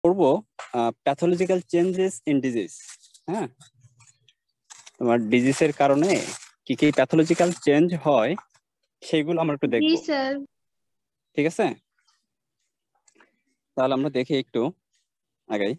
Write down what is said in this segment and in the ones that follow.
করব pathological changes in disease. হ্যাঁ, তোমার ডিজিজের কারণে কি কি প্যাথোলজিক্যাল চেঞ্জ হয় সেগুলো আমরা একটু জি দেখবো। স্যার। ঠিক আছে, তাহলে আমরা দেখি একটু আগাই।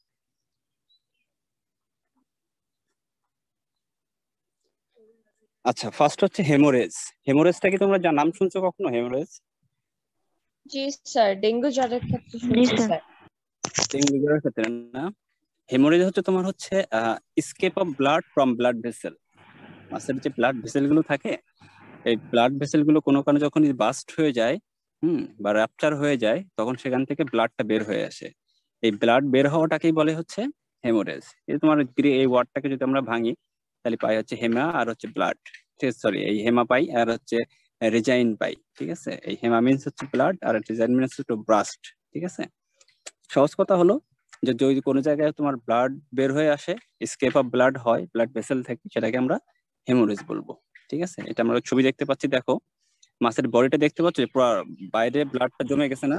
আচ্ছা, ফার্স্ট হচ্ছে হেমোরেজ। হেমোরেজটা কি তোমরা নাম শুনছো কখনো? হেমোরেজ জি স্যার, ডেঙ্গু জ্বরের ক্ষেত্রে শুনছি স্যার। ডেঙ্গু জ্বরের ক্ষেত্রে না। হেমোরেজ হচ্ছে তোমার হচ্ছে escape of blood from blood vessel. মাসের যে ব্লাড ভেসেল গুলো থাকে, এই ব্লাড ভেসেল গুলো কোনো কারণে যখন বাস্ট হয়ে যায়, বা র্যাপচার হয়ে যায়, তখন সেখান থেকে ব্লাডটা বের হয়ে আসে। এই ব্লাড বের হওয়াটাকেই বলে হচ্ছে হেমোরেজ। এই তোমার এই ওয়ার্ডটাকে যদি আমরা ভাঙি, তাহলে পাই হচ্ছে হেমা আর হচ্ছে ব্লাড। সরি, এই হেমা পাই আর হচ্ছে রেজাইন পাই। ঠিক আছে, এই হেমা মিনস হচ্ছে ব্লাড আর রেজাইন মিনস হচ্ছে ব্রাস্ট। ঠিক আছে, সহজ কথা হলো যে যদি কোনো জায়গায় তোমার ব্লাড বের হয়ে আসে, স্কেপ অফ ব্লাড হয় ব্লাড ভেসেল থেকে, সেটাকে আমরা হেমোরেজ বলবো। ঠিক আছে, এটা আমরা ছবি দেখতে পাচ্ছি, দেখো মাছের বডিটা দেখতে পাচ্ছ, পুরো বাইরে ব্লাডটা জমে গেছে না?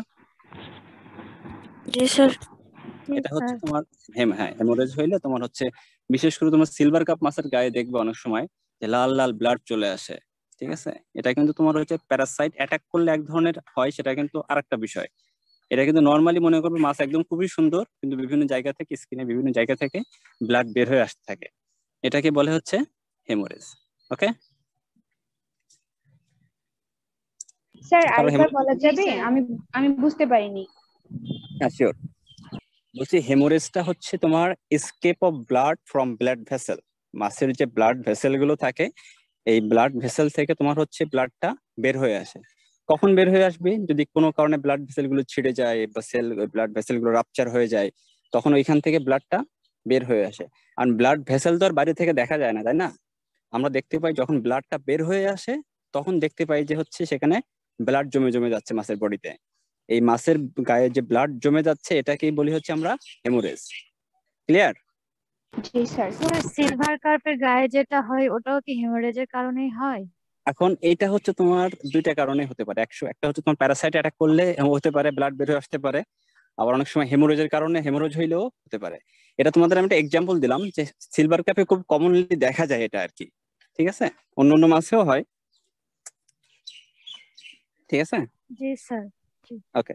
জি স্যার। এটা হচ্ছে তোমার হেমোরেজ হইলে তোমার হচ্ছে, বিশেষ করে তোমার সিলভার কাপ মাছের গায়ে দেখবে অনেক সময় যে লাল লাল ব্লাড চলে আসে। ঠিক আছে, এটা কিন্তু তোমার হচ্ছে প্যারাসাইট অ্যাটাক করলে এক ধরনের হয়, সেটা কিন্তু আরেকটা বিষয়। এটা কিন্তু নর্মালি মনে করবে মাছ একদম খুবই সুন্দর, কিন্তু বিভিন্ন জায়গা থেকে, স্কিনে বিভিন্ন জায়গা থেকে ব্লাড বের হয়ে আসতে থাকে, এটাকে বলে হচ্ছে হেমোরেজ। ওকে, স্যার তারপর আরেকবার বলা যাবে? আমি আমি বুঝতে পারিনি। হ্যাঁ শিওর, বলছি হেমোরেজটা হচ্ছে তোমার escape of blood from blood vessel. মাছের যে ব্লাড ভেসেল গুলো থাকে, এই ব্লাড ভেসেল থেকে তোমার হচ্ছে ব্লাডটা বের হয়ে আসে। কখন বের হয়ে আসবে? যদি কোনো কারণে ব্লাড ভেসেল গুলো ছিঁড়ে যায় বা ব্লাড ভেসেল গুলো রাপচার হয়ে যায়, তখন ওইখান থেকে ব্লাডটা বের হয়ে আসে। আর ব্লাড ভেসেল তো আর বাইরে থেকে দেখা যায় না, তাই না? আমরা দেখতে পাই যখন ব্লাডটা বের হয়ে আসে, তখন দেখতে পাই যে হচ্ছে সেখানে ব্লাড জমে জমে যাচ্ছে মাছের বডিতে। এই মাছের গায়ে যে ব্লাড জমে যাচ্ছে, এটাকেই বলি হচ্ছে আমরা হেমোরেজ। ক্লিয়ার? জি স্যার। সিলভার কার্পের গায়ে যেটা হয় ওটাও কি হেমোরেজের কারণেই হয়? এখন এইটা হচ্ছে তোমার দুইটা কারণে হতে পারে। একটা হচ্ছে তোমার প্যারাসাইট অ্যাটাক করলে হতে পারে, ব্লাড বের হয়ে আসতে পারে। আবার অনেক সময় হেমোরেজের কারণে হেমোরেজ হইলেও হতে পারে। এটা তোমাদের আমি একটা এক্সাম্পল দিলাম যে সিলভার কাপে খুব কমনলি দেখা যায় এটা আর কি। ঠিক আছে, অন্য অন্য মাছেও হয়। ঠিক আছে, জি স্যার। ওকে।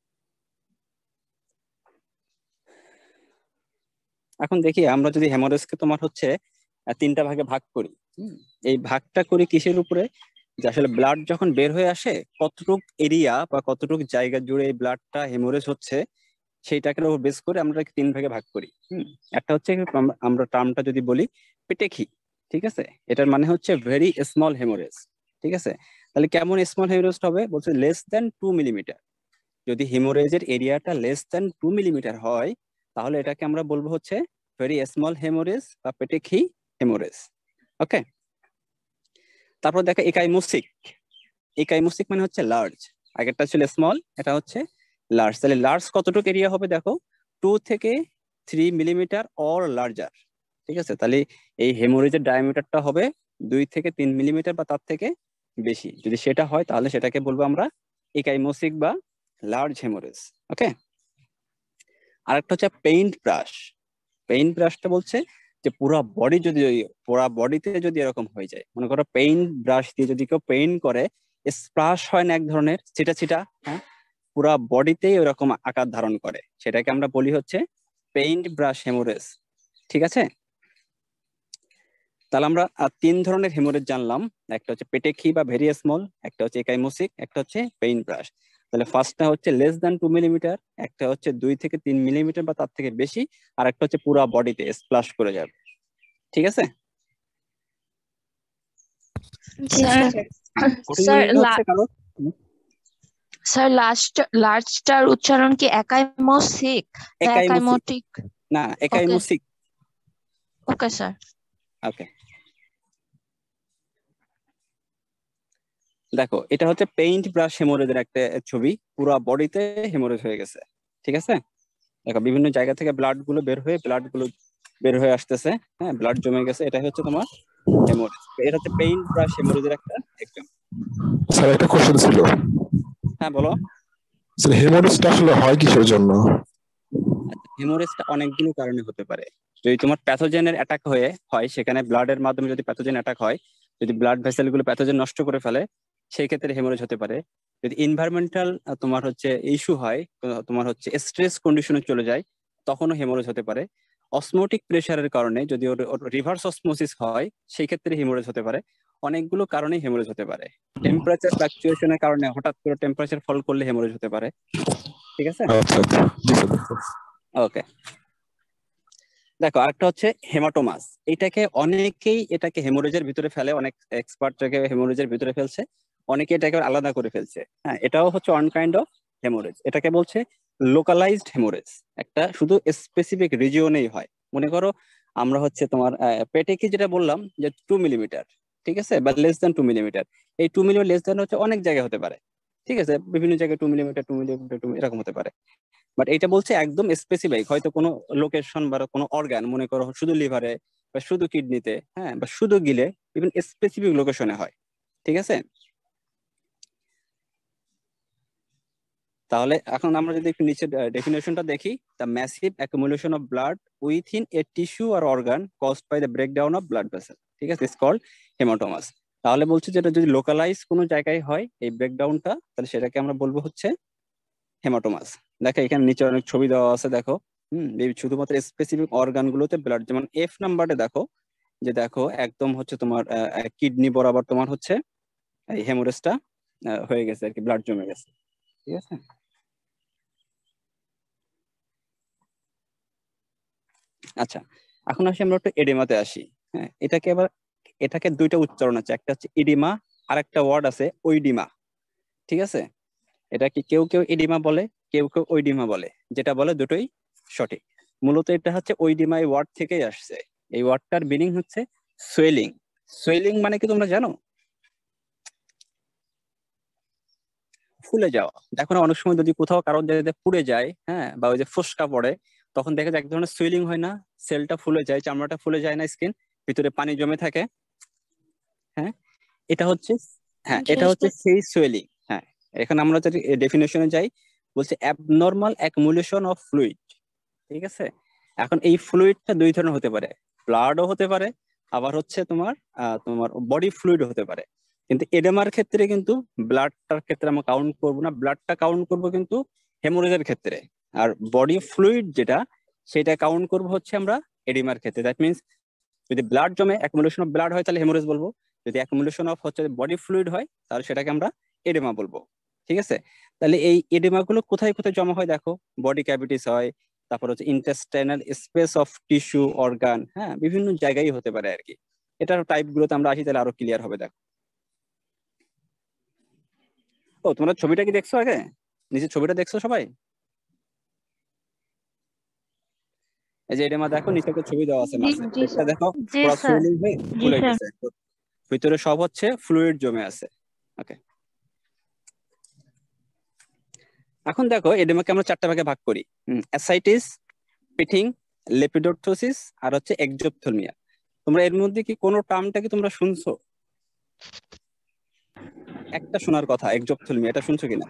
এখন দেখি আমরা যদি হেমোরেজকে তোমার হচ্ছে তিনটা ভাগে ভাগ করি। এই ভাগটা করি কিসের উপরে? যে আসলে ব্লাড যখন বের হয়ে আসে, কতটুক এরিয়া বা কতটুক জায়গা জুড়ে এই ব্লাডটা হেমোরেজ হচ্ছে, সেইটাকে উপর বেস করে আমরা তিন ভাগে ভাগ করি। একটা হচ্ছে আমরা টার্মটা যদি বলি পেটেখি। ঠিক আছে, এটার মানে হচ্ছে ভেরি স্মল হেমোরেজ। ঠিক আছে, তাহলে কেমন স্মল হেমোরেজ হবে? বলছে লেস দেন 2 মিলিমিটার। যদি হেমোরেজের এরিয়াটা লেস দেন 2 মিলিমিটার হয়, তাহলে এটাকে আমরা বলবো হচ্ছে ভেরি স্মল হেমোরেজ বা পেটেখি হেমোরেজ। ওকে, তারপর দেখো একাইমোসিক। একাইমোসিক মানে হচ্ছে লার্জ। আগেরটা ছিল স্মল, এটা হচ্ছে লার্জ। তাহলে লার্জ কতটুকু এরিয়া হবে? দেখো 2 থেকে 3 মিলিমিটার অর লার্জার। ঠিক আছে, তাহলে এই হেমোরেজের ডায়ামিটারটা হবে 2 থেকে 3 মিলিমিটার বা তার থেকে বেশি। যদি সেটা হয়, তাহলে সেটাকে বলবো আমরা একাইমোসিক বা লার্জ হেমোরেজ। ওকে, আরেকটা হচ্ছে পেইন্ট ব্রাশ। পেইন্ট ব্রাশটা বলছে যে পুরা বডিতে যদি এরকম হয়ে যায়, মনে করো পেইন্ট ব্রাশ দিয়ে যদি কেউ পেইন্ট করে, স্প্লাশ হয় না এক ধরনের ছিটা ছিটা, হ্যাঁ, পুরা বডিতেই ওরকম আকার ধারণ করে, সেটাকে আমরা বলি হচ্ছে পেইন্ট ব্রাশ হেমোরেজ। ঠিক আছে, তাহলে আমরা তিন ধরনের হেমোরেজ জানলাম। একটা হচ্ছে পেটেখি বা ভেরি স্মল, একটা হচ্ছে একাইমোসিক, একটা হচ্ছে পেইন্ট ব্রাশ। তাহলে ফার্স্টটা হচ্ছে লেস দ্যান 2 মিলিমিটার, একটা হচ্ছে 2 থেকে 3 মিলিমিটার বা তার থেকে বেশি, আর একটা হচ্ছে পুরা বডিতে স্প্লাশ করে যাবে। ঠিক আছে, জি স্যার স্যার। কঠিন স্যার মনে হচ্ছে কারো? স্যার লার্জটার উচ্চারণ কি একাইমোসিক না একাইমোসিক একাইমোটিক? না, ওকে একাইমোসিক। Okay sir. ওকে, দেখো এটা হচ্ছে পেইন্ট ব্রাশ হেমোরেজের একটা ছবি, পুরো বডিতে হেমোরেজ হয়ে গেছে। ঠিক আছে, দেখো বিভিন্ন জায়গা থেকে ব্লাড গুলো বের হয়ে আসতেছে, হ্যাঁ, ব্লাড জমে গেছে, এটা হচ্ছে তোমার হেমোরেজ। এটা হচ্ছে পেইন্ট ব্রাশ হেমোরেজের একটা এক্সাম্পল। স্যার একটা কোশ্চেন ছিল, হ্যাঁ বলো। স্যার হেমোরেজটা আসলে হয় কিসের জন্য? হেমোরেজটা অনেকগুলো কারণে হতে পারে। যদি তোমার প্যাথোজেনের অ্যাটাক হয় সেখানে ব্লাডের মাধ্যমে যদি প্যাথোজেন অ্যাটাক হয়, যদি ব্লাড ভেসেল গুলো প্যাথোজেন নষ্ট করে ফেলে, সেই ক্ষেত্রে হেমোরেজ হতে পারে। যদি এনভায়রনমেন্টাল তোমার হচ্ছে ইস্যু হয়, তোমার হচ্ছে স্ট্রেস কন্ডিশনে চলে যায়, তখনও হেমোরেজ হতে পারে। অসমোটিক প্রেসারের কারণে যদি ওর রিভার্স অসমোসিস হয়, সেই ক্ষেত্রে হেমোরেজ হতে পারে। অনেকগুলো কারণেই হেমোরেজ হতে পারে। টেম্পারেচার ফ্লাকচুয়েশনের কারণে হঠাৎ করে টেম্পারেচার ফল করলে হেমোরেজ হতে পারে। ঠিক আছে, আচ্ছা আচ্ছা, জি স্যার। ওকে। দেখো আরেকটা হচ্ছে হেমাটোমাস। এটাকে হেমোরেজের ভিতরে ফেলে, অনেক এক্সপার্ট এটাকে হেমোরেজের ভিতরে ফেলছে, অনেকে এটাকে আলাদা করে ফেলছে। হ্যাঁ, এটাও হচ্ছে ওয়ান কাইন্ড অফ হেমোরেজ। এটাকে বলছে লোকালাইজড হেমোরেজ। একটা শুধু স্পেসিফিক রিজিয়নেই হয়। মনে করো আমরা হচ্ছে তোমার পেটে কি যেটা বললাম যে 2 মিলিমিটার, ঠিক আছে, বা লেস দ্যান 2 মিলিমিটার। এই 2 মিলিমিটার লেস দ্যান হচ্ছে অনেক জায়গায় হতে পারে। ঠিক আছে, বিভিন্ন জায়গায় 2 মিলিমিটার 2 মিলিমিটার এরকম হতে পারে। বাট এটা বলছে একদম স্পেসিফিক, হয়তো কোনো লোকেশন বা কোনো অর্গান, মনে করো শুধু লিভারে বা শুধু কিডনিতে, হ্যাঁ, বা শুধু গিলে, ইভেন স্পেসিফিক লোকেশনে হয়। ঠিক আছে, তাহলে এখন আমরা যদি একটু নিচে ডেফিনেশনটা দেখি, the massive accumulation of blood within a tissue আর organ caused by the breakdown of blood vessel, ঠিক আছে, ইটস কল্ড হেমাটোমাস। তাহলে বলছে যেটা যদি লোকালাইজ কোনো জায়গায় হয় এই ব্রেকডাউনটা, তাহলে সেটাকে আমরা বলবো হচ্ছে হেমাটোমাস। দেখো এখানে নিচে অনেক ছবি দেওয়া আছে, দেখো। এই শুধুমাত্র স্পেসিফিক অর্গান গুলোতে ব্লাড, যেমন এফ নাম্বারে দেখো, যে দেখো একদম হচ্ছে তোমার কিডনি বরাবর তোমার হচ্ছে এই হেমোরেজটা হয়ে গেছে আর কি, ব্লাড জমে গেছে। ঠিক আছে, আচ্ছা, এখন আসি আমরা একটু এডিমাতে আসি। হ্যাঁ, এটাকে দুইটা উচ্চারণ আছে, একটা হচ্ছে ইডিমা, আর একটা ওয়ার্ড আছে ওইডিমা। ঠিক আছে, এটা কি কেউ কেউ এডিমা বলে, কেউ কেউ ওইডিমা বলে, যেটা বলে দুটোই সঠিক। মূলত এটা হচ্ছে ওইডিমা এই ওয়ার্ড থেকেই আসছে। এই ওয়ার্ডটার মিনিং হচ্ছে সোয়েলিং। সোয়েলিং মানে কি তোমরা জানো? ফুলে যাওয়া। দেখো না, অনেক সময় যদি কোথাও কারো জায়গায় পুড়ে যায়, হ্যাঁ, বা ওই যে ফোস্কা পড়ে, তখন দেখা যায় এক ধরনের সুইলিং হয় না, সেলটা ফুলে যায়, চামড়াটা ফুলে যায় না, স্কিন ভিতরে পানি জমে থাকে। হ্যাঁ, এটা হচ্ছে, হ্যাঁ জি এটা হচ্ছে স্যার। সেই সোয়েলিং। হ্যাঁ, এখন আমরা যদি ডেফিনেশনে যাই, বলছে অ্যাবনর্মাল অ্যাকুমুলেশন অফ ফ্লুইড। ঠিক আছে, এখন এই ফ্লুইডটা দুই ধরনের হতে পারে, ব্লাডও হতে পারে, আবার হচ্ছে তোমার বডি ফ্লুইড হতে পারে। কিন্তু এডেমার ক্ষেত্রে কিন্তু ব্লাডটার ক্ষেত্রে আমরা কাউন্ট করবো না, ব্লাডটা কাউন্ট করবো কিন্তু হেমোরেজের ক্ষেত্রে। আর বডি ফ্লুইড যেটা, সেটা কাউন্ট করবো হচ্ছে আমরা এডিমার ক্ষেত্রে। দ্যাট মিনস যদি ব্লাড জমে অ্যাকুমুলেশন অফ ব্লাড হয় তাহলে হেমোরেজ বলবো, যদি অ্যাকুমুলেশন অফ হচ্ছে বডি ফ্লুইড হয় তাহলে সেটাকে আমরা এডেমা বলবো। ঠিক আছে, তাহলে এই এডেমা গুলো কোথায় কোথায় জমা হয় দেখো, বডি ক্যাভিটিস হয়, তারপর হচ্ছে intestinal space of tissue organ, হ্যাঁ, বিভিন্ন জায়গায় হতে পারে আর কি। এটার টাইপ গুলোতে আমরা আসি, তাহলে আরো ক্লিয়ার হবে। দেখো, ও তোমরা ছবিটা কি দেখছো আগে? নিচে ছবিটা দেখছো সবাই? এই যে এডেমা দেখো, নিচে একটা ছবি দেওয়া আছে জি মাসে, জি পেটটা স্যার। দেখো জি পুরো স্যার। সুইলিং হয়ে জি ফুলে স্যার। গেছে, তো ভিতরে সব হচ্ছে ফ্লুইড জমে আছে। ওকে, এখন দেখো এডেমাকে আমরা চারটা ভাগে ভাগ করি, অ্যাসাইটিস, পিঠিং, লেপিডোপ্টোসিস, আর হচ্ছে একজোপথ্যালমিয়া। তোমরা এর মধ্যে কি কোনো টার্মটা কি তোমরা শুনছো? একটা শোনার কথা, একজোপথ্যালমিয়া, এটা শুনছো কিনা?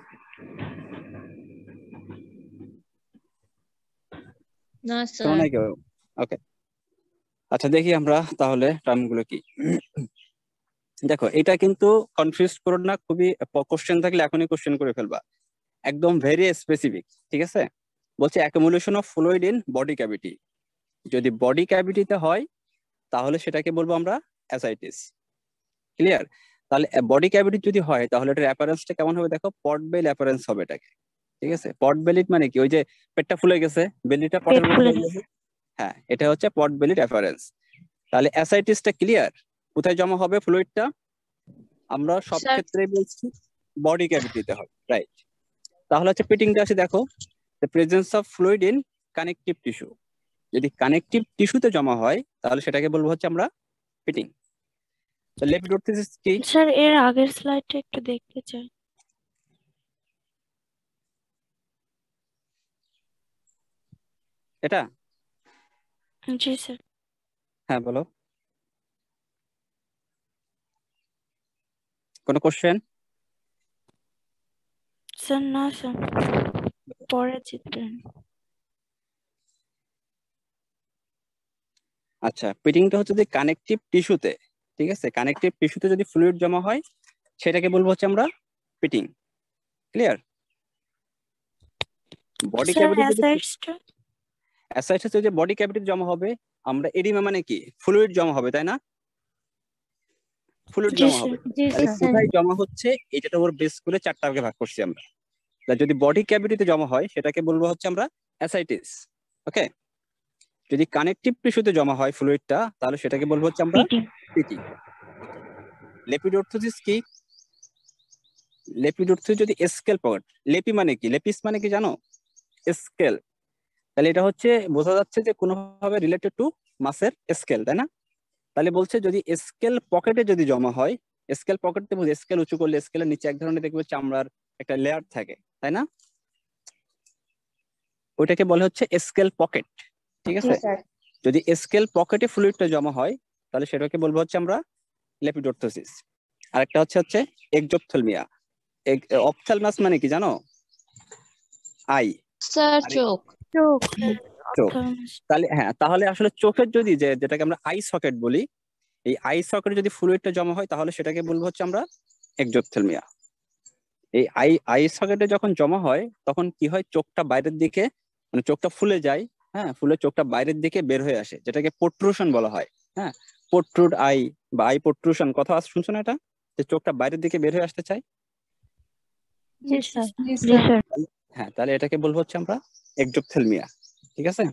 না শোনো স্যার। নাই কেউ? ওকে, আচ্ছা দেখি আমরা তাহলে টার্মগুলো কি। দেখো এটা কিন্তু কনফিউজ করো না, খুবই কোশ্চেন থাকলে এখনই কোশ্চেন করে ফেলবা, একদম ভেরি স্পেসিফিক। ঠিক আছে, বলছে accumulation of fluid in body cavity. যদি বডি ক্যাভিটিতে হয় তাহলে সেটাকে বলবো আমরা অ্যাসাইটিস। ক্লিয়ার? তাহলে বডি ক্যাভিটি যদি হয় তাহলে এটার অ্যাপারেন্সটা কেমন হবে দেখো, পট বেল অ্যাপারেন্স হবে এটাকে। ঠিক আছে, পট বেলিট মানে কি, ওই যে পেটটা ফুলে গেছে, বেলিটা পেট পটের মতো ফুলে হয়ে গেছে। গেছে। হ্যাঁ, এটা হচ্ছে পট বেলিট অ্যাপারেন্স। তাহলে অ্যাসাইটিসটা ক্লিয়ার, কোথায় জমা হবে ফ্লুইডটা? আমরা সব স্যার ক্ষেত্রেই বলছি বডি ক্যাভিটিতে হবে, রাইট। তাহলে হচ্ছে পিটিংটা আসে, দেখো the presence of fluid in connective tissue. যদি কানেকটিভ টিস্যুতে জমা হয় তাহলে সেটাকে বলবো হচ্ছে আমরা পিটিং। তো লেপিডোপ্টোসিস কি? স্যার এর আগের স্লাইডটা একটু দেখতে চাই। এটা, জি স্যার। হ্যাঁ বলো, কোনো কোশ্চেন? স্যার না স্যার, পরের চিত্রে। আচ্ছা, পিটিংটা হচ্ছে যে কানেকটিভ টিস্যুতে, ঠিক আছে, কানেকটিভ টিস্যুতে যদি ফ্লুইড জমা হয় সেটাকে বলবো হচ্ছে আমরা pitting. Clear? Body sir cavity যদি অ্যাসাইডসটা? অ্যাসাইটিস হচ্ছে যে বডি ক্যাভিটি জমা হবে, আমরা এডিমা মানে কি ফ্লুইড জমা হবে, তাই না? ফ্লুইড জি জমা স্যার। হবে। জি তাহলে স্যার। কোথায় জমা হচ্ছে এটার উপর বেস করে 4টা ভাগে ভাগ করছি আমরা। তাহলে যদি বডি ক্যাভিটিতে জমা হয় সেটাকে বলবো হচ্ছে আমরা অ্যাসাইটিস। ওকে। যদি কানেকটিভ টিস্যুতে জমা হয় ফ্লুইডটা তাহলে সেটাকে বলবো হচ্ছে আমরা পিটি। পিটি। লেপিডোর্থোসিস কি? লেপিডোর্থোসিস যদি স্কেল পকেট, লেপি মানে কি, লেপিস মানে কি জানো? স্কেল। তাহলে এটা হচ্ছে বোঝা যাচ্ছে যে কোনোভাবে রিলেটেড টু মাসের স্কেল, তাই না? তাহলে বলছে যদি স্কেল পকেটে যদি জমা হয়, স্কেল পকেটে বুঝে স্কেল উঁচু করলে স্কেলের নিচে এক ধরনের দেখবে চামড়ার একটা লেয়ার থাকে, তাই না? ওইটাকে বলে হচ্ছে স্কেল পকেট। ঠিক জি আছে? স্যার। যদি স্কেল পকেটে ফ্লুইডটা জমা হয় তাহলে সেটাকে বলবো হচ্ছে আমরা লেপিডোর্থোসিস। আরেকটা হচ্ছে এক্সোপথেলমিয়া। অপথ্যালমাস মানে কি জানো? আই। স্যার আর চোখ। চোখ স্যার। চোখ। তাহলে হ্যাঁ, তাহলে আসলে চোখের যদি যেটাকে আমরা আই সকেট বলি, এই আই সকেটে যদি ফ্লুইডটা জমা হয় তাহলে সেটাকে বলবো হচ্ছে আমরা এক্সোপথেলমিয়া। এই আই আই সকেটে যখন জমা হয় তখন কি হয়, চোখটা বাইরের দিকে, মানে চোখটা ফুলে যায়। হ্যাঁ, ফুলে চোখটা বাইরের দিকে বের হয়ে আসে, যেটাকে প্রোট্রুশন বলা হয়। হ্যাঁ, প্রোট্রুড আই বা আই প্রোট্রুশন, কথা শুনছো না এটা? যে চোখটা বাইরের দিকে বের হয়ে আসতে চায়। জি স্যার। জি জি স্যার। স্যার। হ্যাঁ, তাহলে এটাকে বলবো হচ্ছে আমরা এক্সোপথেলমিয়া। ঠিক আছে?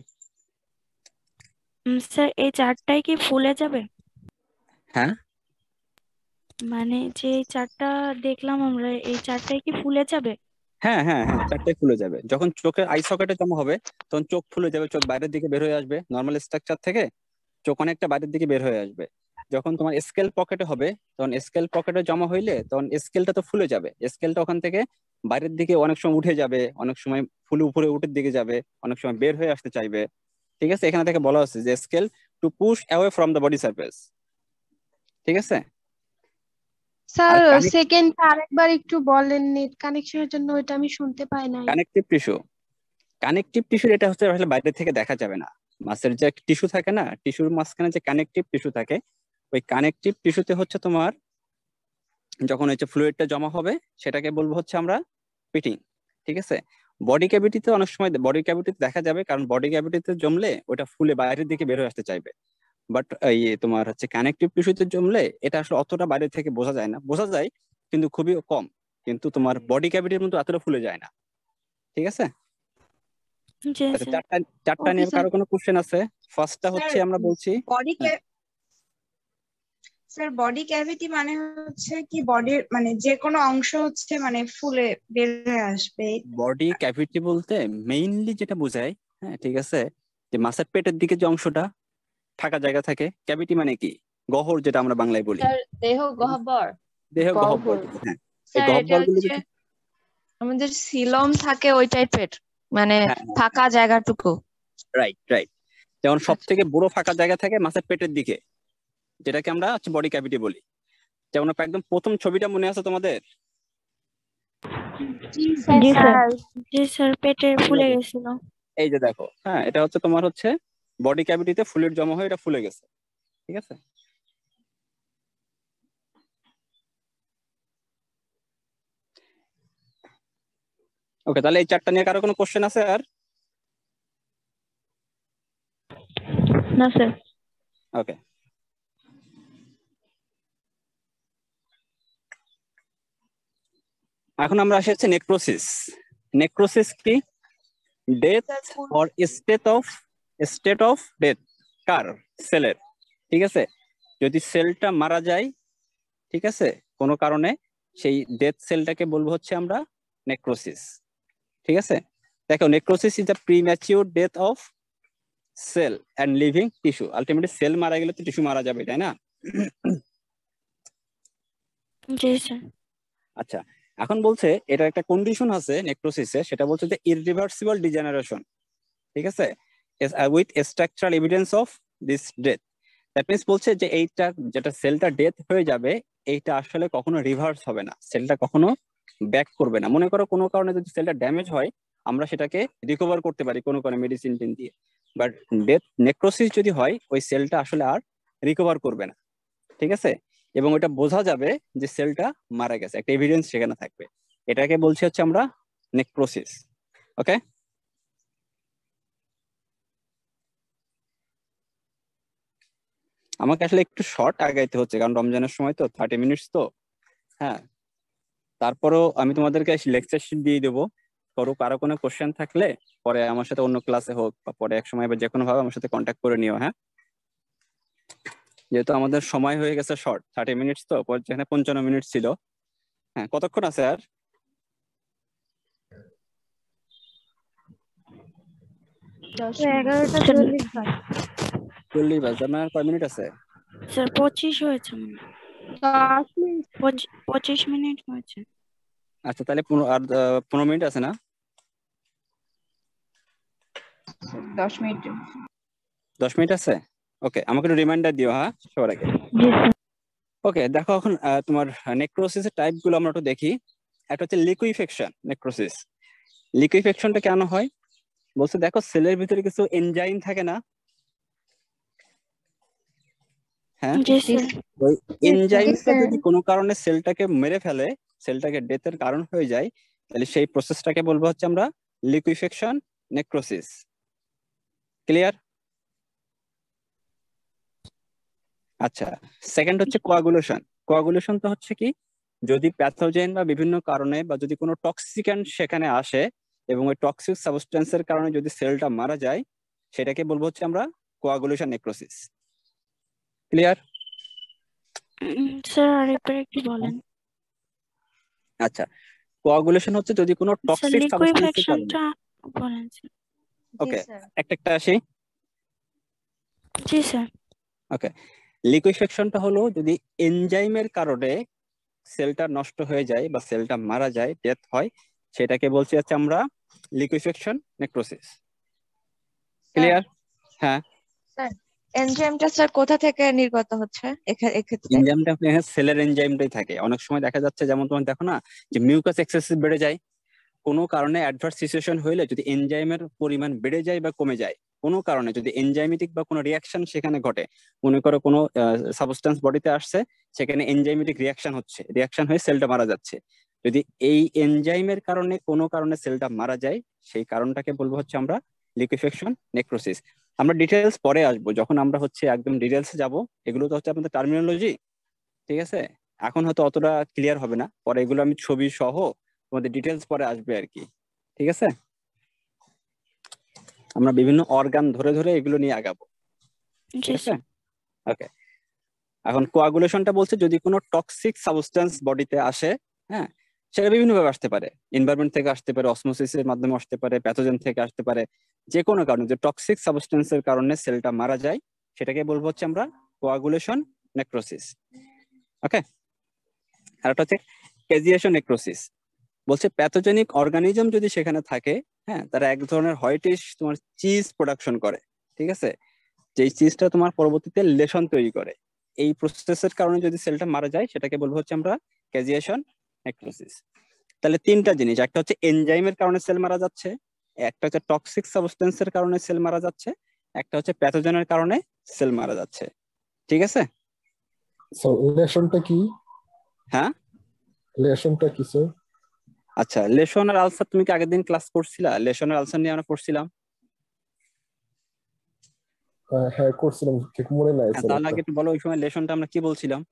স্যার এই চারটাই কি ফুলে যাবে? হ্যাঁ মানে যে এই চারটা দেখলাম আমরা, এই চারটাই কি ফুলে যাবে? হ্যাঁ হ্যাঁ হ্যাঁ, চারটায় ফুলে যাবে। যখন চোখের আই সকেটে জমা হবে তখন চোখ ফুলে যাবে, চোখ বাইরের দিকে বের হয়ে আসবে নর্মাল স্ট্রাকচার থেকে, চোখ অনেকটা বাইরের দিকে বের হয়ে আসবে। যখন তোমার স্কেল পকেটে হবে তখন স্কেল পকেটে জমা হইলে তখন স্কেলটা তো ফুলে যাবে, স্কেলটা ওখান থেকে বাইরের দিকে অনেক সময় উঠে যাবে, অনেক সময় ফুলে উপরে উঠের দিকে যাবে, অনেক সময় বের হয়ে আসতে চাইবে। ঠিক আছে? এখানে থেকে বলা হচ্ছে যে scale to push away from the body surface. ঠিক আছে? আর স্যার সেকেন্ডটা আরেকবার একটু বলেন, নেট কানেকশনের জন্য ওইটা আমি শুনতে পাই নাই। কানেকটিভ টিস্যু, কানেকটিভ টিস্যু এটা হচ্ছে আসলে বাইরে থেকে দেখা যাবে না। মাছের যে টিস্যু থাকে না, টিস্যুর মাঝখানে যে কানেকটিভ টিস্যু থাকে, ওই কানেকটিভ টিস্যুতে হচ্ছে তোমার যখন হচ্ছে ফ্লুইডটা জমা হবে সেটাকে বলবো হচ্ছে আমরা পিটিং। ঠিক আছে? বডি ক্যাভিটিতে অনেক সময় বডি ক্যাভিটিতে দেখা যাবে, কারণ বডি ক্যাভিটিতে জমলে ওটা ফুলে বাইরের দিকে বের হয়ে আসতে চাইবে। বাট এই তোমার হচ্ছে কানেকটিভ টিস্যুতে জমলে এটা আসলে অতটা বাইরে থেকে বোঝা যায় না, বোঝা যায় কিন্তু খুবই কম, কিন্তু তোমার বডি ক্যাভিটির মতো এতটা ফুলে যায় না। ঠিক আছে? জি আচ্ছা, স্যার। চারটা চারটা ওকে নিয়ে স্যার। কারো কোনো কোশ্চেন আছে? ফার্স্টটা স্যার হচ্ছে আমরা বলছি। বডি হ্যাঁ, স্যার বডি ক্যাভিটি মানে হচ্ছে কি বডির মানে যে কোনো অংশ হচ্ছে মানে ফুলে বের হয়ে আসবে। বডি ক্যাভিটি বলতে মেইনলি যেটা বোঝায়, হ্যাঁ ঠিক আছে, যে মাছের পেটের দিকে যে অংশটা ফাঁকা জায়গা থাকে, ক্যাভিটি মানে কি গহ্বর, যেটা আমরা বাংলায় বলি। স্যার দেহ গহ্বর। দেহ গহ্বর। গহ্বর। হ্যাঁ, এই স্যার এটা গহ্বর গুলো হচ্ছে আমাদের সিলম থাকে ওই টাইপের, মানে হ্যাঁ, ফাঁকা জায়গাটুকু। Right right. যেমন সব আচ্ছা। থেকে বড় ফাঁকা জায়গা থাকে মাছের পেটের দিকে, যেটাকে আমরা হচ্ছে বডি ক্যাভিটি বলি। যেমন একদম প্রথম ছবিটা মনে আছে তোমাদের? জি জি স্যার। স্যার। জি স্যার, পেটে এই ফুলে দেখো, গেছিল। এই যে দেখো, হ্যাঁ এটা হচ্ছে তোমার হচ্ছে বডি ক্যাভিটিতে ফ্লুইড জমা হয়ে এটা ফুলে গেছে। ঠিক আছে? ওকে, তাহলে এই চারটা নিয়ে কারো কোনো কোশ্চেন আছে আর? না স্যার। ওকে, এখন আমরা আসি হচ্ছে নেক্রোসিস। নেক্রোসিস কি? Death sir full or state of death কার সেলের। ঠিক আছে? যদি সেলটা মারা যায়, ঠিক আছে, কোনো কারণে, সেই ডেথ সেলটাকে বলবো হচ্ছে আমরা নেক্রোসিস। ঠিক আছে? দেখো, necrosis is the premature death of cell and living tissue. Ultimately cell মারা গেলে তো টিস্যু মারা যাবে, তাই না? জি স্যার। আচ্ছা, এখন বলছে এটা একটা কন্ডিশন আছে নেক্রোসিসে, সেটা বলছে যে ইররিভার্সিবল ডিজেনারেশন। ঠিক আছে? With structural evidence of this death. That means বলছে যে এইটা যেটা সেলটা ডেথ হয়ে যাবে, এইটা আসলে কখনো রিভার্স হবে না, সেলটা কখনো ব্যাক করবে না। মনে করো কোনো কারণে যদি সেলটা ড্যামেজ হয় আমরা সেটাকে রিকভার করতে পারি কোনো কারণে মেডিসিন দিয়ে, বাট ডেথ নেক্রোসিস যদি হয় ওই সেলটা আসলে আর রিকভার করবে না, ঠিক আছে, এবং ওটা বোঝা যাবে যে সেলটা মারা গেছে, একটা এভিডেন্স সেখানে থাকবে, এটাকে বলছি হচ্ছে আমরা নেক্রোসিস। ওকে, আমাকে আসলে একটু শর্ট আগাইতে হচ্ছে কারণ রমজানের সময় তো 30 মিনিটস তো। হ্যাঁ, তারপরেও আমি তোমাদেরকে লেকচার শিট দিয়ে দেবো, করো কারো কোনো কোশ্চেন থাকলে পরে আমার সাথে অন্য ক্লাসে হোক বা পরে এক সময় বা যে কোনো ভাবে আমার সাথে কন্ট্যাক্ট করে নিও। হ্যাঁ, যেহেতু আমাদের সময় হয়ে গেছে শর্ট, 30 মিনিটস তো, পরে যেখানে 55 মিনিট ছিল। হ্যাঁ, কতক্ষণ আছে আর? তো 11:40 বাজে। 40 বাজে, আপনার কয় মিনিট আছে? স্যার 25 হয়েছে মনে হয়। 10 মিনিট 25 মিনিট হয়েছে। আচ্ছা, তাহলে আর 15 মিনিট আছে না? 10 মিনিট। 10 মিনিট আছে। ওকে, আমাকে একটু রিমাইন্ডার দিও হ্যাঁ সবার আগে। জি স্যার। ওকে, দেখো এখন তোমার নেক্রোসিসের টাইপ গুলো আমরা একটু দেখি। একটা হচ্ছে লিকুইফেকশন নেক্রোসিস। লিকুইফেকশনটা কেন হয় বলছে, দেখো সেলের ভিতরে কিছু এনজাইম থাকে না? হ্যাঁ, জি স্যার। ওই এনজাইমটা স্যার। যদি কোনো কারণে সেলটাকে মেরে ফেলে, সেলটাকে ডেথের কারণ হয়ে যায়, তাহলে সেই প্রসেসটাকে বলবো হচ্ছে আমরা লিকুইফেকশন নেক্রোসিস। ক্লিয়ার? আচ্ছা, সেকেন্ড হচ্ছে কোয়াগুলেশন। কোয়াগুলেশন তো হচ্ছে কি, যদি প্যাথোজেন বা বিভিন্ন কারণে বা যদি কোনো টক্সিক্যান্ট সেখানে আসে এবং ওই টক্সিক সাবস্টেন্সের কারণে যদি সেলটা মারা যায়, সেটাকে বলবো হচ্ছে আমরা কোয়াগুলেশন নেক্রোসিস। ক্লিয়ার? স্যার আরেকবার একটু বলেন। আচ্ছা, কোয়াগুলেশন হচ্ছে যদি কোনো স্যার টক্সিক সাবস্টেন্সের কারণে। লিকুইফেকশনটা বলেন স্যার। ওকে, একটা আসি। জি স্যার। ওকে, লিকুইফেকশনটা হলো যদি এনজাইমের কারণে সেলটা নষ্ট হয়ে যায় বা সেলটা মারা যায়, ডেথ হয়, সেটাকে বলছি হচ্ছে আমরা লিকুইফেকশন নেক্রোসিস। ক্লিয়ার? হ্যাঁ, স্যার এনজাইমটা স্যার কোথা থেকে নির্গত হচ্ছে এক্ষেত্রে? এনজাইমটা সেলের এনজাইমটাই থাকে। অনেক সময় দেখা যাচ্ছে, যেমন তোমার দেখো না যে মিউকাস এক্সেসিভ বেড়ে যায়, কোনো কারণে অ্যাডভার্স সিচুয়েশন হইলে যদি এনজাইমের পরিমাণ বেড়ে যায় বা কমে যায়, কোনো কারণে যদি এনজাইমেটিক বা কোনো রিয়াকশন সেখানে ঘটে, মনে করো কোনো সাবস্টেন্স বডিতে আসছে, সেখানে এনজাইমেটিক রিয়াকশন হচ্ছে, রিয়াকশন হয়ে সেলটা মারা যাচ্ছে, যদি এই এনজাইমের কারণে কোনো কারণে সেলটা মারা যায়, সেই কারণটাকে বলবো হচ্ছে আমরা লিকুইফেকশন নেক্রোসিস। আমরা ডিটেলস পরে আসবো, যখন আমরা হচ্ছে একদম ডিটেলসে যাব। এগুলো তো হচ্ছে আপনাদের টার্মিনোলজি, ঠিক আছে, এখন হয়তো অতটা ক্লিয়ার হবে না, পরে এগুলো আমি ছবি সহ তোমাদের ডিটেলস পরে আসবে আর কি। ঠিক আছে, আমরা বিভিন্ন অর্গান ধরে ধরে এগুলো নিয়ে আগাবো। জি ঠিক আছে, স্যার। ওকে। এখন কোয়াগুলেশনটা বলছে যদি কোনো টক্সিক সাবস্টেন্স বডিতে আসে, হ্যাঁ, সেটা বিভিন্ন ভাবে আসতে পারে, এনভায়রনমেন্ট থেকে আসতে পারে, অসমোসিসের মাধ্যমে আসতে পারে, প্যাথোজেন থেকে আসতে পারে, যে কোনো কারণে যে টক্সিক সাবস্টেন্সের কারণে সেলটা মারা যায়, সেটাকে বলবো হচ্ছে আমরা কোয়াগুলেশন নেক্রোসিস। ওকে, আর একটা হচ্ছে ক্যাজিয়েশন নেক্রোসিস। বলছে প্যাথোজেনিক অর্গানিজম যদি সেখানে থাকে, হ্যাঁ, তারা এক ধরনের হোয়াইটিশ তোমার চিজ প্রোডাকশন করে, ঠিক আছে, যেই চিজটা তোমার পরবর্তীতে লেশন তৈরি করে। এই প্রসেসের কারণে যদি সেলটা মারা যায়, সেটাকে বলবো হচ্ছে আমরা ক্যাজিয়েশন নেক্রোসিস। তাহলে তিনটা জিনিস, একটা হচ্ছে এনজাইমের কারণে সেল মারা যাচ্ছে, একটা হচ্ছে টক্সিক সাবস্টেন্সের কারণে সেল মারা যাচ্ছে, একটা হচ্ছে প্যাথোজেনের কারণে সেল মারা যাচ্ছে। ঠিক আছে? স্যার লেশনটা কি? হ্যাঁ, লেশনটা কি স্যার? আচ্ছা, লেশন আর আলসার তুমি কি আগের দিন ক্লাস করছিলা? লেশন আর আলসার নিয়ে আমরা পড়ছিলাম। হ্যাঁ করছিলাম, ঠিক মনে নাই স্যার। তাহলে আগে একটু বলো, ওই সময় লেশনটা আমরা কি বলছিলাম?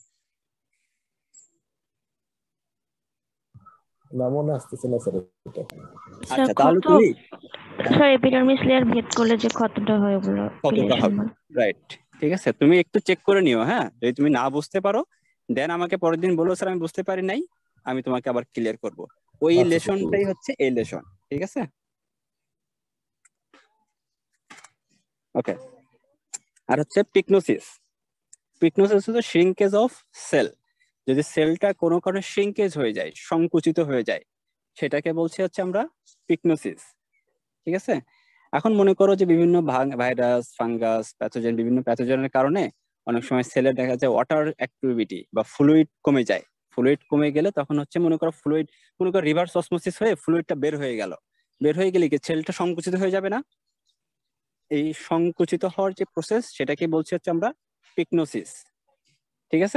না মনে আসতেছে না স্যার এটা। স্যার আচ্ছা, তাহলে ক্ষত, তুমি স্যার এপিডার্মিস লেয়ার ভেদ করলে যে ক্ষতটা হয় ওগুলো কতটা হবে, রাইট, ঠিক আছে, তুমি একটু চেক করে নিও। হ্যাঁ, যদি তুমি না বুঝতে পারো দেন আমাকে পরের দিন বলো, স্যার আমি বুঝতে পারি নাই, আমি তোমাকে আবার ক্লিয়ার করব। ওই আচ্ছা, লেশনটাই হচ্ছে এই লেশন। ঠিক আছে, ওকে। আর হচ্ছে পিকনোসিস। পিকনোসিস হচ্ছে শ্রিঙ্কেজ অফ সেল। যদি সেলটা কোনো কারণে শ্রিঙ্কেজ হয়ে যায়, সংকুচিত হয়ে যায়, সেটাকে বলছি হচ্ছে আমরা পিকনোসিস। ঠিক আছে, এখন মনে করো যে বিভিন্ন ভাইরাস, ফাঙ্গাস, প্যাথোজেন, বিভিন্ন প্যাথোজেনের কারণে অনেক সময় সেলের দেখা যায় ওয়াটার অ্যাক্টিভিটি বা ফ্লুইড কমে যায়। ফ্লুইড কমে গেলে তখন হচ্ছে মনে করো রিভার্স অসমোসিস হয়ে ফ্লুইডটা বের হয়ে গেল। বের হয়ে গেলে কি সেলটা সংকুচিত হয়ে যাবে না? এই সংকুচিত হওয়ার যে প্রসেস সেটাকে বলছি হচ্ছে আমরা পিকনোসিস। ঠিক আছে,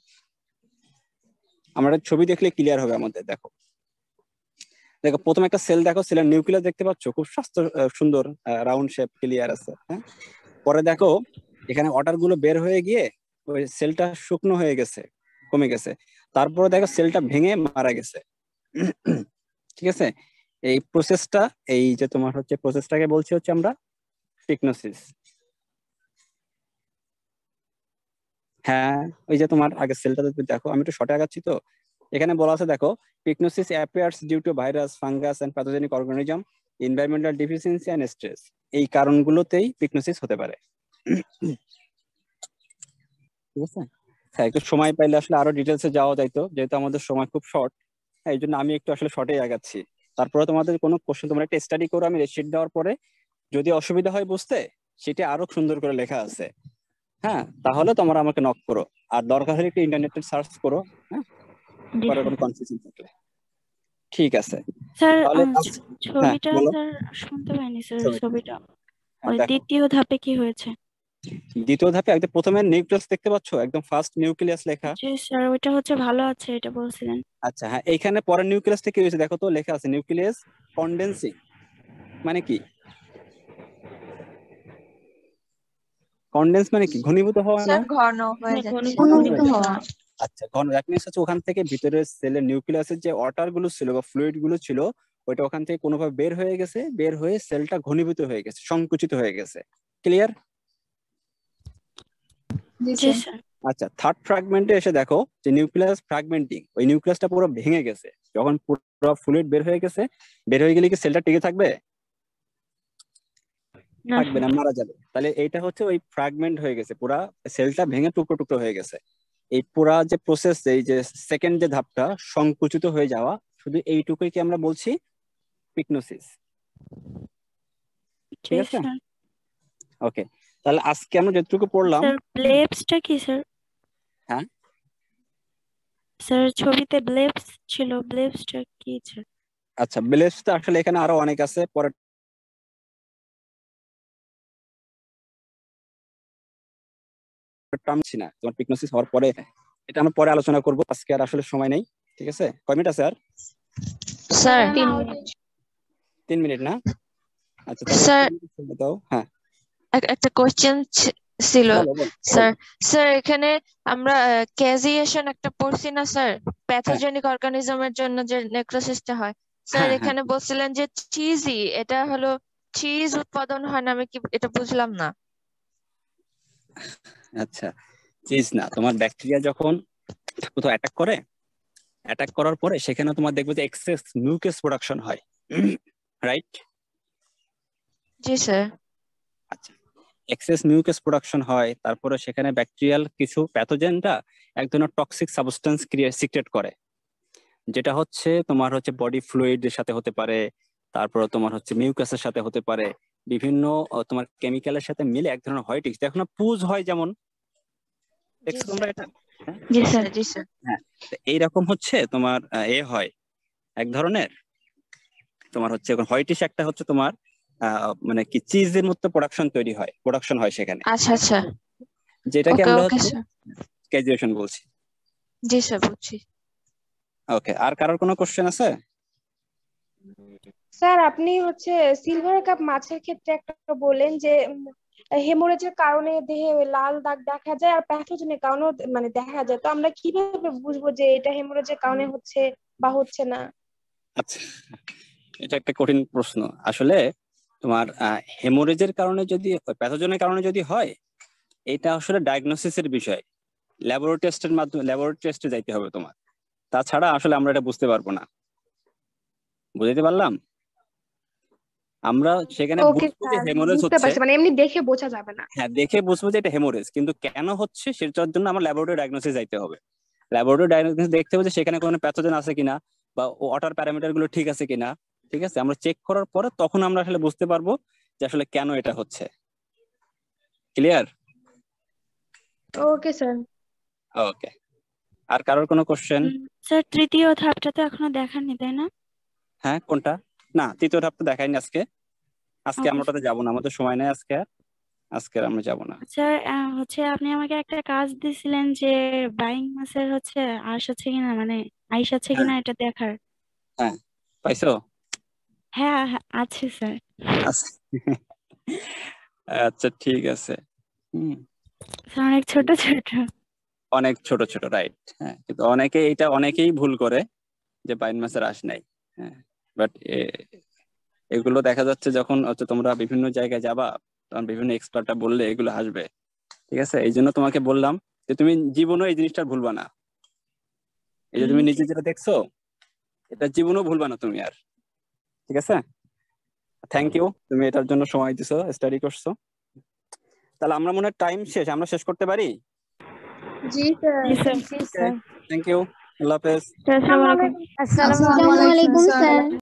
আমরা ছবি দেখলে ক্লিয়ার হবে আমাদের। দেখো দেখো প্রথম একটা সেল, দেখো সেলের নিউক্লিয়াস দেখতে পাচ্ছ, খুব স্বাস্থ্য সুন্দর রাউন্ড শেপ ক্লিয়ার আছে। হ্যাঁ, পরে দেখো এখানে ওয়াটার গুলো বের হয়ে গিয়ে ওই সেলটা শুকনো হয়ে গেছে, কমে গেছে। তারপরে দেখো সেলটা ভেঙে মারা গেছে। ঠিক আছে, এই প্রসেসটা, এই যে তোমার হচ্ছে প্রসেসটাকে বলছি হচ্ছে আমরা পিকনোসিস। হ্যাঁ, ওই যে তোমার আগে সেলটা দেখো, আমি একটু শর্টে আগাচ্ছি তো। এখানে বলা আছে দেখো, pyknosis appears due to virus, fungus and pathogenic organism, environmental deficiency and stress. এই কারণগুলোতেই পিকনোসিস হতে পারে। ঠিক আছে, হ্যাঁ একটু সময় পাইলে আসলে আরো ডিটেলসে যাওয়া যাইতো, যেহেতু আমাদের সময় খুব শর্ট। হ্যাঁ, এই জন্য আমি একটু আসলে শর্টে আগাচ্ছি। তারপরে তোমাদের কোনো কোশ্চেন তোমরা একটা স্টাডি করো, আমি রেসিট দেওয়ার পরে যদি অসুবিধা হয় বুঝতে, সেটা আরো সুন্দর করে লেখা আছে। হ্যাঁ, তাহলে তোমরা আমাকে নক করো, আর দরকার হলে একটু ইন্টারনেটে সার্চ করো। হ্যাঁ, জি পরে স্যার। কোনো কনফিউশন থাকলে। ঠিক আছে, স্যার তাহলে হ্যাঁ ছবিটা বলো। স্যার শুনতে পাইনি স্যার, ছবিটা, ছবিটা হ্যাঁ, ওই দেখো দ্বিতীয় ধাপে কি হয়েছে? দ্বিতীয় ধাপে একদম প্রথমে নিউক্লিয়াস দেখতে পাচ্ছ, একদম ফার্স্ট নিউক্লিয়াস লেখা। জি স্যার, ওইটা হচ্ছে ভালো আছে, এটা বলছিলেন। আচ্ছা, হ্যাঁ এইখানে পরের নিউক্লিয়াসটা কি হয়েছে দেখো তো, লেখা আছে নিউক্লিয়াস কন্ডেন্সিং। মানে কি কন্ডেন্স মানে কি? ঘনীভূত হওয়া না? স্যার ঘন হয়ে যাচ্ছে। ঘনীভূত হওয়া। আচ্ছা, ঘন দ্যাট মিনস হচ্ছে ওখান থেকে ভিতরে সেলের নিউক্লিয়াসের যে ওয়াটার গুলো ছিল বা ফ্লুইড গুলো ছিল, ওইটা ওখান থেকে কোনোভাবে বের হয়ে গেছে, বের হয়ে সেলটা ঘনীভূত হয়ে গেছে, সংকুচিত হয়ে গেছে। ক্লিয়ার? জি জি স্যার। স্যার। আচ্ছা, থার্ড ফ্র্যাগমেন্টে এসে দেখো যে নিউক্লিয়াস ফ্র্যাগমেন্টিং, ওই নিউক্লিয়াসটা পুরো ভেঙে গেছে। যখন পুরো ফ্লুইড বের হয়ে গেছে, বের হয়ে গেলে কি সেলটা টিকে থাকবে? না থাকবে স্যার। না, মারা যাবে। তাহলে এইটা হচ্ছে ওই ফ্র্যাগমেন্ট হয়ে গেছে, পুরা সেলটা ভেঙে টুকরো টুকরো হয়ে গেছে। এই পুরা যে প্রসেস, এই যে সেকেন্ড যে ধাপটা সংকুচিত হয়ে যাওয়া, শুধু এইটুকুই কি আমরা বলছি পিকনোসিস। জি ঠিক আছে, স্যার। ওকে। তাহলে আজকে আমরা যতটুকু পড়লাম, স্যার ব্লেবসটা কি স্যার? হ্যাঁ স্যার ছবিতে ব্লেবস ছিল, ব্লেবসটা কি স্যার? আচ্ছা, বেলেসটা আসলে এখানে আরো অনেক আছে, পরে টার্মছি না, তোমার পিকনোসিস হওয়ার পরে এটা আমরা পরে আলোচনা করব। আজকে আর আসলে সময় নেই। ঠিক আছে, কয় মিনিট আছে আর? Sir 3 minute. 3 মিনিট না? আচ্ছা, তাহলে স্যার 3 মিনিট সময় দাও। হ্যাঁ একটা কোশ্চেন ছিল বলো বলো স্যার। বলো। স্যার এখানে আমরা ক্যাজিয়েশন একটা পড়ছি না স্যার, হ্যাঁ প্যাথোজেনিক অর্গানিজমের জন্য যে নেক্রোসিসটা হয়। স্যার হ্যাঁ হ্যাঁ এখানে বলছিলেন যে চিজি, এটা হলো চিজ উৎপাদন হয় না, আমি কি এটা বুঝলাম না। আচ্ছা, চিজ না, তোমার ব্যাকটেরিয়া যখন কোথাও অ্যাটাক করার পরে সেখানে তোমার দেখবে যে এক্সেস মিউকাস প্রোডাকশন হয়, রাইট? জি স্যার। আচ্ছা, এক্সেস মিউকাস প্রোডাকশন হয়, তারপরে সেখানে ব্যাকটেরিয়াল কিছু প্যাথোজেনরা এক ধরনের টক্সিক সাবস্টেন্স সিক্রেট করে, যেটা হচ্ছে তোমার হচ্ছে বডি ফ্লুইডের সাথে হতে পারে, তারপর তোমার হচ্ছে মিউকাসের সাথে হতে পারে, বিভিন্ন তোমার কেমিক্যালের সাথে মিলে এক ধরনের হোয়াইটিক্স, দেখো না পুজ হয় যেমন, জি দেখছো তোমরা স্যার। এটা? হ্যাঁ জি স্যার। জি স্যার। হ্যাঁ, তো এইরকম হচ্ছে তোমার হয় এক ধরনের, তোমার হচ্ছে হোয়াইটিশ একটা হচ্ছে তোমার মানে কি চিজের মতো প্রোডাকশন হয় সেখানে, আচ্ছা আচ্ছা। যেটাকে ওকে আমরা ওকে হচ্ছে স্যার। ক্যাজুয়েশন বলছি। জি স্যার বুঝছি। ওকে, আর কারোর কোনো কোশ্চেন আছে? স্যার আপনি হচ্ছে সিলভার কাপ মাছের ক্ষেত্রে একটা বলেন যে হেমোরেজের কারণে দেহে লাল দাগ দেখা যায় আর প্যাথোজেনের কারণেও মানে দেখা যায়, তো আমরা কিভাবে বুঝবো যে এটা হেমোরেজের কারণে হচ্ছে বা হচ্ছে না? আচ্ছা, এটা একটা কঠিন প্রশ্ন আসলে। তোমার হেমোরেজের কারণে যদি, প্যাথোজেনের কারণে যদি হয়, এটা আসলে ডায়াগনোসিসের বিষয়। ল্যাবরেটরি টেস্টে যাইতে হবে তোমার, তাছাড়া আসলে আমরা এটা বুঝতে পারবো না। বুঝতে পারলাম? আমরা সেখানে ওকে বুঝবো যে স্যার, হেমোরেজ বুঝতে হচ্ছে, পারছি, মানে এমনি দেখে বোঝা যাবে না। হ্যাঁ দেখে বুঝবো যে এটা হেমোরেজ, কিন্তু কেন হচ্ছে সেটার জন্য আমার ল্যাবরেটরি ডায়াগনোসিস যাইতে হবে। ল্যাবরেটরি ডায়াগনোসিস দেখতে হবে যে সেখানে কোনো প্যাথোজেন আছে কিনা, বা ওয়াটার প্যারামিটার গুলো ঠিক আছে কিনা। ঠিক আছে, আমরা চেক করার পরে তখন আমরা আসলে বুঝতে পারবো যে আসলে কেন এটা হচ্ছে। ক্লিয়ার? Okay sir. আজকে আমরা ওটাতে যাবো না, আমাদের সময় নেই আজকে আর। আজকে আর আমরা যাবো না। স্যার হচ্ছে আপনি আমাকে একটা কাজ দিছিলেন যে বাইং মাছের হচ্ছে আঁশ আছে কিনা, মানে আইস আছে হ্যাঁ কিনা এটা দেখার। হ্যাঁ, পাইছো? হ্যাঁ হ্যাঁ, আছে স্যার। আচ্ছা আচ্ছা, ঠিক আছে। স্যার অনেক ছোট ছোট। অনেক ছোট ছোট, রাইট। হ্যাঁ, কিন্তু অনেকেই ভুল করে যে বাইন মাছের আঁশ নাই। হ্যাঁ, বাট এগুলো দেখা যাচ্ছে যখন হচ্ছে তোমরা বিভিন্ন জায়গায় যাবা, তখন বিভিন্ন এক্সপার্টরা বললে এগুলো আসবে। ঠিক আছে, এই জন্য তোমাকে বললাম যে তুমি জীবনও এই জিনিসটা ভুলবা না। এই যে তুমি নিজে যেটা দেখছো, এটা জীবনও ভুলবা না তুমি আর। ঠিক আছে, থ্যাংক ইউ, তুমি এটার জন্য সময় দিছো, স্টাডি করছো। তাহলে আমরা মনে হয় টাইম শেষ, আমরা শেষ করতে পারি? জি স্যার। জি স্যার। থ্যাংক ইউ, আল্লাহ হাফেজ। আসসালামু আলাইকুম। আসসালামু আলাইকুম স্যার।